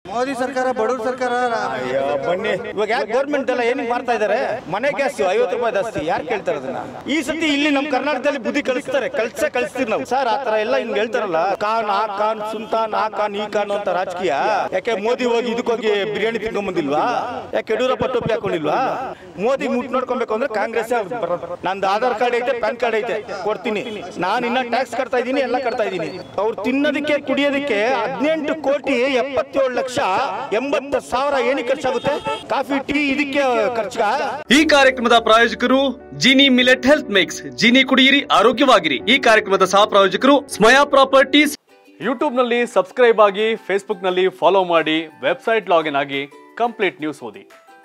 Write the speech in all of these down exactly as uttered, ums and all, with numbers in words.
ಮೋದಿ ಸರ್ಕಾರ ಬಡವ್ರ ಸರ್ಕಾರ ಬನ್ನಿ ಇವಾಗ ಯಾಕೆ ಗೌರ್ಮೆಂಟ್ ಎಲ್ಲ ಏನಿಗೆ ಮಾಡ್ತಾ ಇದಾರೆ ಮನೆ ಗ್ಯಾಸ್ ಐವತ್ತು ರೂಪಾಯಿ ಜಾಸ್ತಿ ಯಾರು ಕೇಳ್ತಾರೆ ಅದನ್ನ ಈ ಸತಿ ಇಲ್ಲಿ ನಮ್ಮ ಕರ್ನಾಟಕದಲ್ಲಿ ಬುದ್ಧಿ ಕಳಿಸ್ತಾರೆ ಕಳ್ಸ ಕಳಿಸ್ತೀವಿ ನಾವು ಸರ್ ಆತರ ಎಲ್ಲ ಹಿಂಗ್ ಹೇಳ್ತಾರಲ್ಲ ಖಾನ್ ಆ ಖಾನ್ ಸುಲ್ತಾನ್ ಆ ಖಾನ್ ಈ ಖಾನ್ ಅಂತ ರಾಜಕೀಯ ಯಾಕೆ ಮೋದಿ ಹೋಗಿ ಇದಕ್ಕೋಗಿ ಬಿರಿಯಾನಿ ತಿನ್ಕೊಂಡ್ ಬಂದಿಲ್ವಾ ಯಾಕೆ ಯಡಿಯೂರಪ್ಪ ಟೋಪಿ ಹಾಕೊಂಡಿಲ್ವಾ ಮೋದಿ ಮುಟ್ ನೋಡ್ಕೊಬೇಕು ಅಂದ್ರೆ ಕಾಂಗ್ರೆಸ್ ನಂದು ಆಧಾರ್ ಕಾರ್ಡ್ ಐತೆ ಪ್ಯಾನ್ ಕಾರ್ಡ್ ಐತೆ ಕೊಡ್ತೀನಿ ನಾನು ಇನ್ನ ಟ್ಯಾಕ್ಸ್ ಕಟ್ತಾ ಇದೀನಿ ಎಲ್ಲ ಕಟ್ತಾ ಇದೀನಿ ಅವ್ರು ತಿನ್ನೋದಕ್ಕೆ ಕುಡಿಯೋದಕ್ಕೆ ಹದಿನೆಂಟು ಕೋಟಿ ಎಪ್ಪತ್ತೇಳು ಲಕ್ಷ ಎಂಬತ್ತು ಸಾವಿರ ಏನಕ್ಕೆ ಖರ್ಚಾಗುತ್ತೆ ಕಾಫಿ ಟೀ ಇದಕ್ಕೆ ಖರ್ಚು ಈ ಕಾರ್ಯಕ್ರಮದ ಪ್ರಾಯೋಜಕರು Jeeni millet health mix Jeeni ಕುಡಿಯಿರಿ ಆರೋಗ್ಯವಾಗಿರಿ ಈ ಕಾರ್ಯಕ್ರಮದ ಸಹ ಪ್ರಾಯೋಜಕರು ಸ್ಮಯಾ ಪ್ರಾಪರ್ಟೀಸ್ ಯೂಟ್ಯೂಬ್ ನಲ್ಲಿ ಸಬ್ಸ್ಕ್ರೈಬ್ ಆಗಿ ಫೇಸ್ಬುಕ್ ನಲ್ಲಿ ಫಾಲೋ ಮಾಡಿ ವೆಬ್ಸೈಟ್ ಲಾಗಿನ್ ಆಗಿ ಕಂಪ್ಲೀಟ್ ನ್ಯೂಸ್ ಓದಿ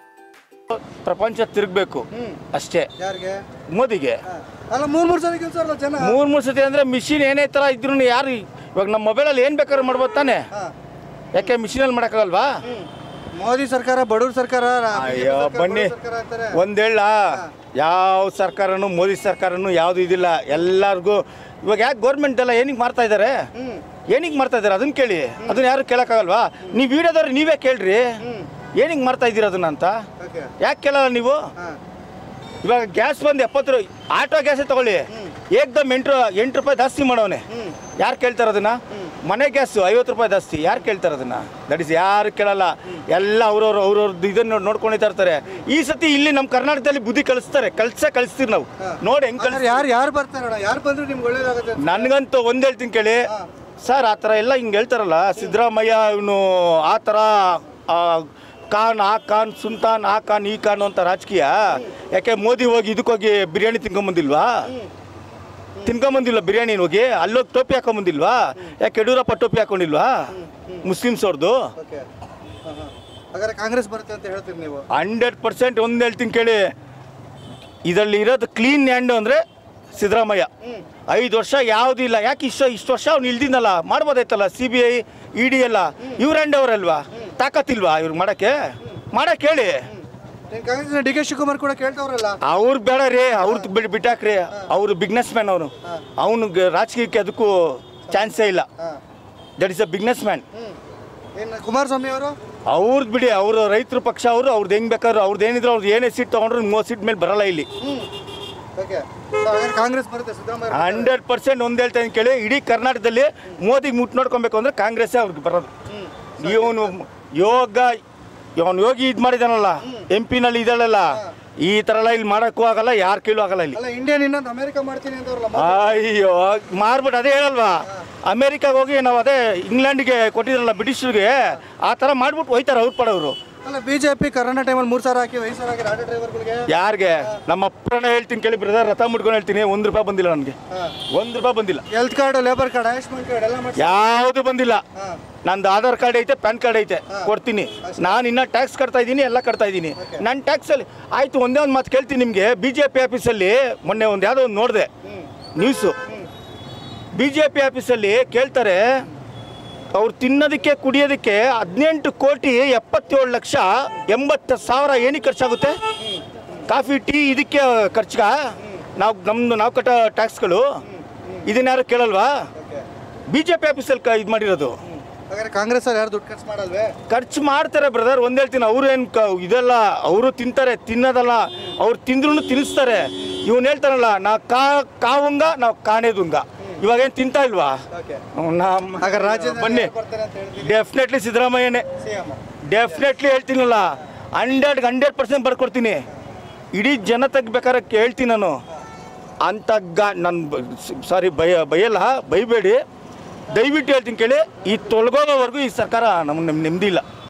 ಪ್ರಪಂಚ ತಿರುಗಬೇಕು ಅಷ್ಟೇ ಯಾರಿಗೆ ಮೋದಿಗೆ ಅಲ್ಲ ಮೂರ್ ಮೂರ್ ಸಲ ಕೆಲಸ ಜನ ಮೂರ್ ಮೂರ್ ಸತಿ ಅಂದ್ರೆ ಮಿಷಿನ್ ಏನೇ ತರ ಇದ್ರು ಯಾರು ಇವಾಗ ನಮ್ಮ ಮೊಬೈಲಲ್ಲಿ ಏನ್ ಬೇಕಾದ್ರೂ ಮಾಡ್ಬೋದು ತಾನೆ ಯಾಕೆ ಮಿಷಿನಲ್ಲಿ ಮಾಡಕ್ಕಾಗಲ್ವಾ ಮೋದಿ ಸರ್ಕಾರ ಬಡವ್ರ ಸರ್ಕಾರ ಅಯ್ಯೋ ಬನ್ನಿ ಒಂದೇಳ ಯಾವ ಸರ್ಕಾರನು ಮೋದಿ ಸರ್ಕಾರನು ಯಾವ್ದು ಇದಿಲ್ಲ ಎಲ್ಲರಿಗೂ ಇವಾಗ ಯಾಕೆ ಗೌರ್ಮೆಂಟ್ ಎಲ್ಲ ಏನಿಗೆ ಮಾಡ್ತಾ ಇದಾರೆ ಏನಿಗೆ ಮಾಡ್ತಾ ಇದಾರೆ ಅದನ್ನ ಕೇಳಿ ಅದನ್ನ ಯಾರು ಕೇಳಕ್ಕಾಗಲ್ವಾ ನೀವು ವಿಡಿಯೋದವ್ರು ನೀವೇ ಕೇಳ್ರಿ ಏನಿಗೆ ಮಾಡ್ತಾ ಇದ್ದೀರ ಅದನ್ನ ಅಂತ ಯಾಕೆ ಕೇಳಲ್ಲ ನೀವು ಇವಾಗ ಗ್ಯಾಸ್ ಬಂದು ಎಪ್ಪತ್ತು ರೂಪಾಯಿ ಆಟೋ ಗ್ಯಾಸೇ ತಗೊಳ್ಳಿ ಏಕ್ದಮ್ ಎಂಟು ಎಂಟು ರೂಪಾಯಿ ಜಾಸ್ತಿ ಮಾಡೋನೆ ಯಾರು ಕೇಳ್ತಾರೆ ಅದನ್ನ ಮನೆ ಗ್ಯಾಸು ಐವತ್ತು ರೂಪಾಯಿ ಜಾಸ್ತಿ ಯಾರು ಕೇಳ್ತಾರೆ ಅದನ್ನ ದಟ್ ಇಸ್ ಯಾರು ಕೇಳಲ್ಲ ಎಲ್ಲ ಅವ್ರವ್ರು ಅವ್ರವ್ರದ್ದು ಇದನ್ನ ನೋಡ್ಕೊಂಡಿತಾ ಇರ್ತಾರೆ ಈ ಸತಿ ಇಲ್ಲಿ ನಮ್ಮ ಕರ್ನಾಟಕದಲ್ಲಿ ಬುದ್ಧಿ ಕಳಿಸ್ತಾರೆ ಕಳ್ಸ ಕಳಿಸ್ತೀವಿ ನಾವು ನೋಡಿ ಹೆಂಗ್ ಕಳ್ಸ ಯಾರು ಯಾರು ಬರ್ತಾರ ಯಾರು ಬಂದ್ರು ನಿಮ್ಗೆ ಒಳ್ಳೇದಾಗುತ್ತೆ ನನ್ಗಂತೂ ಒಂದ್ ಹೇಳ್ತೀನಿ ಕೇಳಿ ಸರ್ ಆ ಥರ ಎಲ್ಲ ಹಿಂಗೆ ಹೇಳ್ತಾರಲ್ಲ ಸಿದ್ದರಾಮಯ್ಯ ಇವನು ಆ ಥರ ಖಾನ್ ಆ ಖಾನ್ ಸುಲ್ತಾನ್ ಆ ಖಾನ್ ಈ ಖಾನ್ ಅಂತ ರಾಜಕೀಯ ಯಾಕೆ ಮೋದಿ ಹೋಗಿ ಇದಕ್ಕೋಗಿ ಬಿರಿಯಾನಿ ತಿನ್ಕೊಂಬಂದಿಲ್ವಾ ತಿನ್ಕೊಂಬಂದಿಲ್ಲ ಬಿರಿಯಾನಿ ಹೋಗಿ ಅಲ್ಲೋಗಿ ಟೋಪಿ ಹಾಕೊಂಬಂದಿಲ್ವಾ ಯಾಕೆ ಯಡಿಯೂರಪ್ಪ ಟೋಪಿ ಹಾಕೊಂಡಿಲ್ವಾ ಮುಸ್ಲಿಮ್ಸ್ ಅವ್ರದ್ದು ಕಾಂಗ್ರೆಸ್ ಬರುತ್ತೆ ಅಂತ ಹೇಳ್ತೀರಿ ನೀವು ಹಂಡ್ರೆಡ್ ಪರ್ಸೆಂಟ್ ಒಂದು ಹೇಳ್ತೀನಿ ಕೇಳಿ ಇದರಲ್ಲಿ ಇರೋದು ಕ್ಲೀನ್ ಹ್ಯಾಂಡು ಅಂದರೆ ಸಿದ್ದರಾಮಯ್ಯ ಐದು ವರ್ಷ ಯಾವುದೂ ಇಲ್ಲ ಯಾಕೆ ಇಷ್ಟು ಇಷ್ಟು ವರ್ಷ ಅವ್ನು ಇಲ್ದಿನಲ್ಲ ಮಾಡ್ಬೋದಾಯ್ತಲ್ಲ C B I E D ಎಲ್ಲ ಇವ್ರ ಹ್ಯಾಂಡ್ ಅವರಲ್ವಾ ತಾಕತ್ತಿಲ್ವಾ ಇವ್ರಿಗೆ ಮಾಡೋಕ್ಕೆ ಮಾಡಕ್ಕೆ ಹೇಳಿ ಡಿ ಕೆ ಶಿವಕುಮಾರ್ ಕೂಡ ಕೇಳ್ತಾವ್ರಲ್ಲ ಅವ್ರು ಬೇಡ ರೀ ಅವ್ರದ್ದು ಬಿಟ್ಟು ಬಿಟ್ಟಾಕ್ರಿ ಅವರು ಬಿಸ್ನೆಸ್ ಮ್ಯಾನ್ ಅವನು ಅವನು ರಾಜಕೀಯಕ್ಕೆ ಅದಕ್ಕೂ ಚಾನ್ಸೇ ಇಲ್ಲ that is a businessman Kumaraswamy ಅವರು ಅವ್ರದ್ದು ಬಿಡಿ ಅವರು ರೈತರ ಪಕ್ಷ ಅವರು ಅವ್ರದ್ದು ಹೆಂಗ್ ಬೇಕಾದ್ರು ಅವ್ರದ್ದು ಏನಿದ್ರು ಅವ್ರದ್ದು ಏನೇ ಸೀಟ್ ತೊಗೊಂಡ್ರು ಮೂವತ್ತು ಸೀಟ್ ಮೇಲೆ ಬರಲ್ಲ ಇಲ್ಲಿ ಕಾಂಗ್ರೆಸ್ ಬರುತ್ತೆ ಸಿದ್ದರಾಮಯ್ಯ ಹಂಡ್ರೆಡ್ ಪರ್ಸೆಂಟ್ ಒಂದು ಹೇಳ್ತಾ ಇದ್ದೀನಿ ಕೇಳಿ ಇಡೀ ಕರ್ನಾಟಕದಲ್ಲಿ ಮೋದಿಗೆ ಮುಟ್ಟು ನೋಡ್ಕೊಬೇಕು ಅಂದ್ರೆ ಕಾಂಗ್ರೆಸ್ಸೇ ಅವ್ರಿಗೆ ಬರೋದು ಇವನು ಯೋಗ ಇವನು ಯೋಗಿ ಇದು ಮಾಡಿದಾನಲ್ಲ ಎಂ ಪಿನಲ್ಲಿ ಇದಲ್ಲ ಈ ಥರ ಎಲ್ಲ ಇಲ್ಲಿ ಮಾಡೋಕ್ಕೂ ಆಗಲ್ಲ ಯಾರು ಕೇಳೂ ಆಗಲ್ಲ ಇಲ್ಲಿ ಇಂಡಿಯನ್ ಇನ್ನೊಂದು ಅಮೆರಿಕ ಮಾಡ್ತೀನಿ ಅಂತ ಅಯ್ಯೋ ಮಾರ್ಬಿಟ್ಟು ಅದೇ ಹೇಳಲ್ವಾ ಅಮೇರಿಕಾಗೆ ಹೋಗಿ ನಾವು ಅದೇ ಇಂಗ್ಲೆಂಡ್ಗೆ ಕೊಟ್ಟಿದ್ರಲ್ಲ ಬ್ರಿಟಿಷರಿಗೆ ಆ ಥರ ಮಾಡ್ಬಿಟ್ಟು ಹೋಯ್ತಾರೆ ಅವ್ರು ಪಡೋರು ಅಲ್ಲ ಬಿಜೆಪಿ ಕರೋನಾ ಟೈಮಲ್ಲಿ ಮೂರು ಸಾವಿರ ಹಾಕಿ ಐದು ಸಾವಿರ ಹಾಕಿ ಆಟೋ ಡ್ರೈವರ್ಗಳಿಗೆ ಯಾರಿಗೆ ನಮ್ಮ ಅಪ್ಪನ ಹೇಳ್ತೀನಿ ಕೇಳಿ ಬ್ರದರ್ ರಥ ಮುಟ್ಕೊಂಡು ಹೇಳ್ತೀನಿ ಒಂದು ರೂಪಾಯಿ ಬಂದಿಲ್ಲ ನನಗೆ ಒಂದು ರೂಪಾಯಿ ಬಂದಿಲ್ಲ health card labour card Ayushman card ಎಲ್ಲ ಮಾಡಿ ಯಾವುದು ಬಂದಿಲ್ಲ ನಂದು ಆಧಾರ್ ಕಾರ್ಡ್ ಐತೆ ಪ್ಯಾನ್ ಕಾರ್ಡ್ ಐತೆ ಕೊಡ್ತೀನಿ ನಾನು ಇನ್ನ ಟ್ಯಾಕ್ಸ್ ಕಟ್ತಾ ಇದ್ದೀನಿ ಎಲ್ಲ ಕಟ್ತಾ ಇದ್ದೀನಿ ನನ್ನ ಟ್ಯಾಕ್ಸಲ್ಲಿ ಆಯಿತು ಒಂದೇ ಒಂದು ಮಾತು ಕೇಳ್ತೀನಿ ನಿಮಗೆ ಬಿ ಜೆ ಪಿ ಆಫೀಸಲ್ಲಿ ಮೊನ್ನೆ ಒಂದು ಯಾವುದೋ ಒಂದು ನೋಡಿದೆ ನ್ಯೂಸು ಬಿ ಜೆ ಪಿ ಆಫೀಸಲ್ಲಿ ಕೇಳ್ತಾರೆ ಅವ್ರು ತಿನ್ನೋದಕ್ಕೆ ಕುಡಿಯೋದಕ್ಕೆ ಹದಿನೆಂಟು ಕೋಟಿ ಎಪ್ಪತ್ತೇಳು ಲಕ್ಷ ಎಂಬತ್ತು ಸಾವಿರ ಏನಕ್ಕೆ ಖರ್ಚಾಗುತ್ತೆ ಕಾಫಿ ಟೀ ಇದಕ್ಕೆ ಖರ್ಚುಗ ನಾವು ನಮ್ಮದು ನಾವು ಕಟ್ಟೋ ಟ್ಯಾಕ್ಸ್ಗಳು ಇದನ್ನ ಯಾರು ಕೇಳಲ್ವಾ ಬಿ ಜೆ ಪಿ ಆಫೀಸಲ್ಲಿ ಕ ಇದು ಮಾಡಿರೋದು ಕಾಂಗ್ರೆಸ್ ಅವ್ರು ಯಾರು ದುಡ್ಡು ಖರ್ಚು ಮಾಡಲ್ವೇ ಖರ್ಚು ಮಾಡ್ತಾರೆ ಬ್ರದರ್ ಒಂದು ಹೇಳ್ತೀನಿ ಅವರು ಏನು ಕ ಇದೆಲ್ಲ ಅವರು ತಿಂತಾರೆ ತಿನ್ನೋದಲ್ಲ ಅವ್ರು ತಿಂದ್ರೂ ತಿನ್ನಿಸ್ತಾರೆ ಇವನು ಹೇಳ್ತಾರಲ್ಲ ನಾ ಕಾ ಕಾವಂಗ ನಾವು ಕಾಣೇದುಂಗ ಇವಾಗ ಏನು ತಿಂತಾ ಇಲ್ವಾ ನಮ್ಮ ರಾಜ್ಯ ಬನ್ನಿ ಡೆಫಿನೆಟ್ಲಿ ಸಿದ್ದರಾಮಯ್ಯನೇ ಡೆಫಿನೆಟ್ಲಿ ಹೇಳ್ತೀನಲ್ಲ ಹಂಡ್ರೆಡ್ ಹಂಡ್ರೆಡ್ ಪರ್ಸೆಂಟ್ ಬರ್ಕೊಡ್ತೀನಿ ಇಡೀ ಜನತೆಗೆ ಬೇಕಾದ್ರೆ ಹೇಳ್ತೀನಿ ನಾನು ಅಂತ ಗಾ ನನ್ನ ಸಾರಿ ಬಯ ಬೈಯಲ್ಲ ಬೈಬೇಡಿ ದಯವಿಟ್ಟು ಹೇಳ್ತೀನಿ ಕೇಳಿ ಈ ತೊಲಗೋಗೋವರೆಗೂ ಈ ಸರ್ಕಾರ ನಮ್ಮ ನೆಮ್ಮದಿ ಇಲ್ಲ.